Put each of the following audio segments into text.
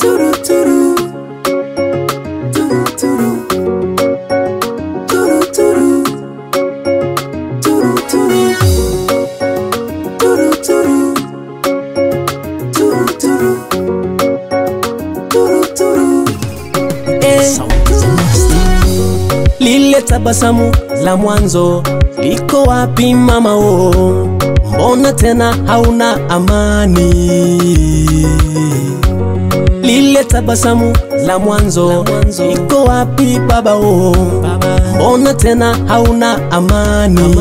turu turu, turu turu, turu turu, turu turu, turu turu, turu turu, turu turu. Lile tabasamu la mwanzo liko wapi mama o? Mbona tena hauna amani? Lile tabasamu la mwanzo liko wapi baba o? Mbona tena hauna amani?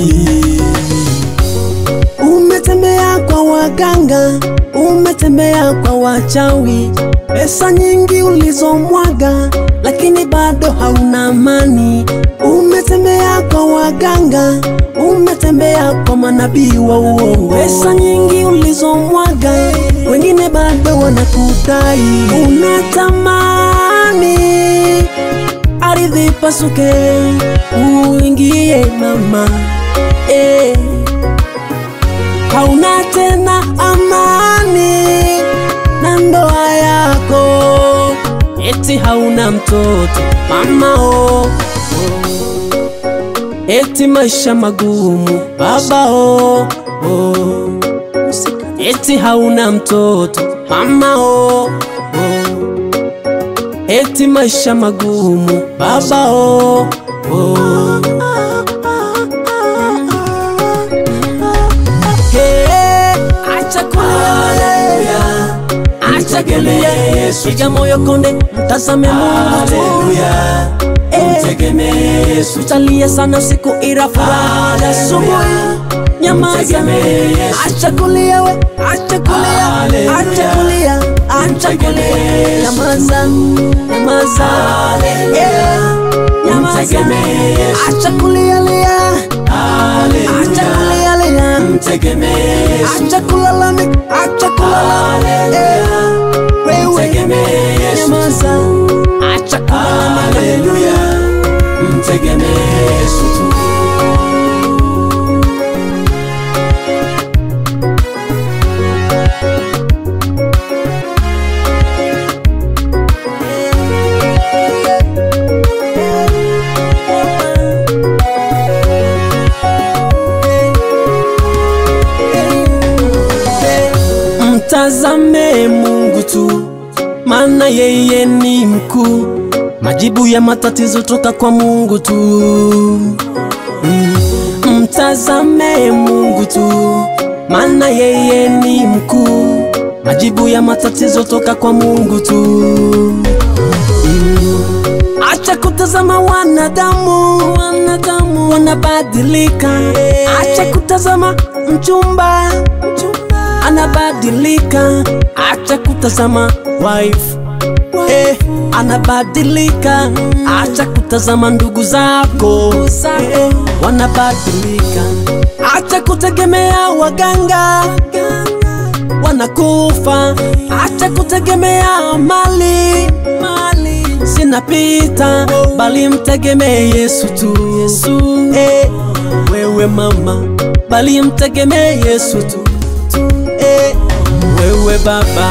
Umetembea kwa waganga, umetembea kwa wachawi, pesa nyingi ulizomwaga, lakini bado hauna amani. Umetembea kwa waganga, umetembea kwa manabii wa uongo, pesa nyingi ulizomwaga, wengine bado wanakudai. Unatamani ardhi pasuke uingie mama, hauna tena amani na ndoa yako, eti hauna mtoto mama o, eti maisha magumu baba o, eti hauna mtoto mama o, eti maisha magumu baba o. Piga moyo konde, mtazame Mungu tu. Mtegemee Yesu. Utalia sana siku ila furaha asubuhi. Nyamaza, acha kulia we, acha kulia, acha kulia, acha kulia. Nyamaza, nyamaza, nyamaza, acha kulia lia, acha kulia lia, acha kulalamika, acha kulalamika. Nyamaza, acha kulalamika. Hallelujah, mtegemee Yesu tu. Mtazame Mungu tu, maana yeye ni mkuu. Majibu ya matatizo toka kwa Mungu tu. Mtazame Mungu tu, maana yeye ni mkuu. Majibu ya matatizo toka kwa Mungu tu. Acha kutazama wanadamu, wanadamu wanabadilika. Acha kutazama mchumba, anabadilika. Acha kutazama wife, anabadilika. Acha kutazama ndugu zako, wanabadilika. Acha kutegemea waganga, wanakufa. Acha kutegemea mali, zinapita, bali mtegemee Yesu tu. Wewe mama, bali mtegemee Yesu tu. Wewe baba,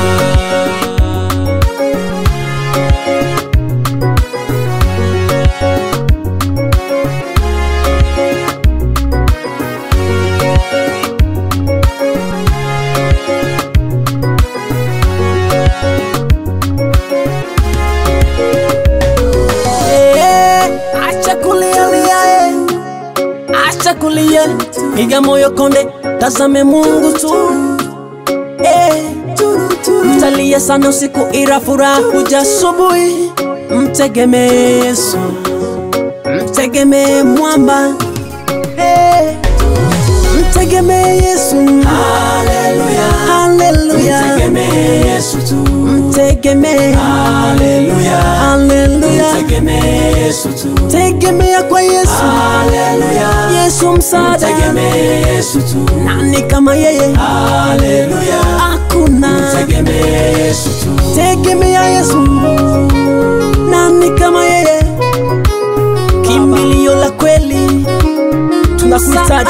acha kulia lia, acha kulia. Piga moyo konde, tazame Mungu tu. Mtalia sana usiku ila furaha huja asubuhi. Mtegemee Yesu, mtegemee mwamba, mtegemee Yesu. Hallelujah, hallelujah, mtegemee Yesu tu. Mtegemee, hallelujah, hallelujah, mtegemee Yesu tu. tegemea kwa Yesu. Hallelujah, Yesu msaada, mtegemee Yesu tu. nani kama yeye? Hallelujah, hakuna. mtegemee Yesu tu. Tegemea Yesu, nani kama yeye? Kimbilio la kweli, tunakuhitaji.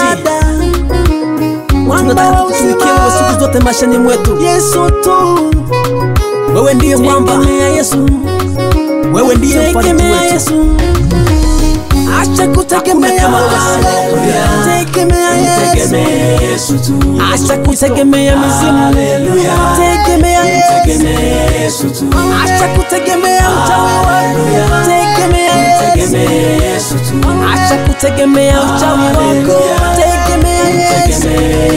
Tunataka kutumikia wewe siku zote maishani mwetu. Yesu tu, wewe ndiye mwamba, tegemea Yesu, wewe ndiye mfariji tegemea wetu. Yesu. Acha kutegemea waganga, tegemea Yesu. Yesu tu. Acha kutegemea mizimu, tegemea Yesu. Acha kutegemea uchawi wako, tegemea Yesu. Acha kutegemea uchawi wako, tegemea Yesu.